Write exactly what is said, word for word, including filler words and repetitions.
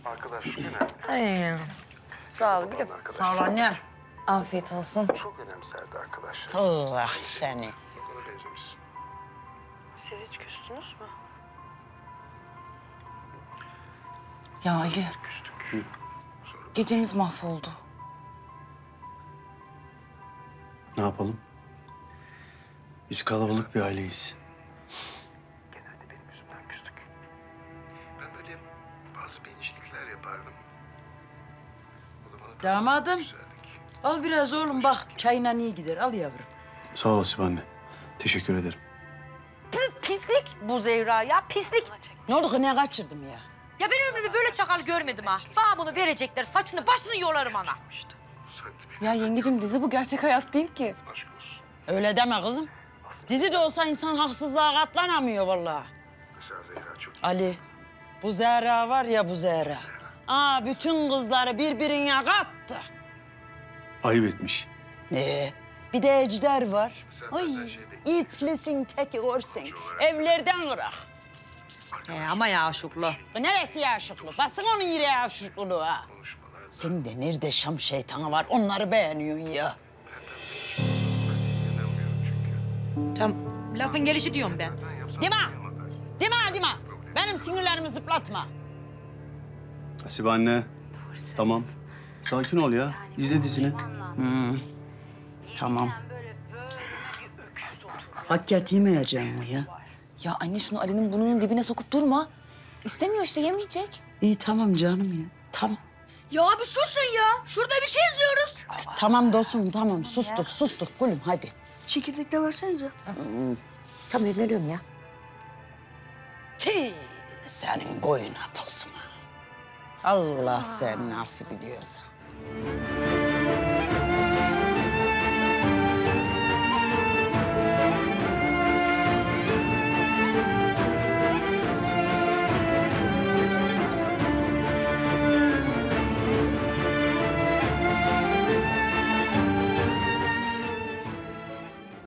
Arkadaş önemli. Ay, sağ ol. Bir de... Sağ ol annem. Afiyet olsun. Çok önemserdi arkadaş. Allah seni. Ona benzemiş. Siz hiç küstünüz mü? Ya Ali, Küstük. gecemiz mahvoldu. Ne yapalım? Biz kalabalık bir aileyiz. Genelde benim yüzümden küstük. Ben böyle bazı bencillikler yapardım. O da bana Damadım. güzeldik. Al biraz oğlum bak. Çayına iyi gider. Al yavrum. Sağ olasın anne. Teşekkür ederim. Pislik bu Zehra ya, pislik. Ne oldu ki ne kaçırdım ya? Ya ben ömrümde böyle çakal görmedim ha. Bana bunu verecekler, saçını başını yolarım ana. Sen de bir Ya yengecim dizi bu gerçek hayat değil ki. aşk olsun. Öyle deme kızım. Dizi de olsa insan haksızlığa katlanamıyor vallahi. Mesela Zehra çok iyi. Ali, bu Zehra var ya bu Zehra. Aa, bütün kızları birbirine kattı. Ayıp etmiş. Ee, bir de Ejder var. Ay, iplisin teki görsen. Evlerden kırak. He ama ya Şuklu. Bu neresi yaşıklı? Basın onun yeri yaşıklılığı ha. Konuşmalar. Senin de nerede Şam şeytanı var, onları beğeniyorsun ya. İnanmıyorum çünkü. Tam lafın gelişi diyorum ben. Dima, dima, dima. Benim sinirlerimi zıplatma. Hasibe anne. Tamam. Sakin ol ya. İzle dizini. Tamam. Hakikat yemeyeceğim mi ya? Ya anne şunu Ali'nin burnunun dibine sokup durma. İstemiyor işte, yemeyecek. İyi tamam canım ya. Tamam. Ya abi susun ya. Şurada bir şey izliyoruz. T- Tamam dostum tamam sustuk sustuk gülüm hadi. Çekirdek de versenize. Tamam veriyorum ya. Tih, senin boyuna posuna. Allah sen nasıl biliyorsa.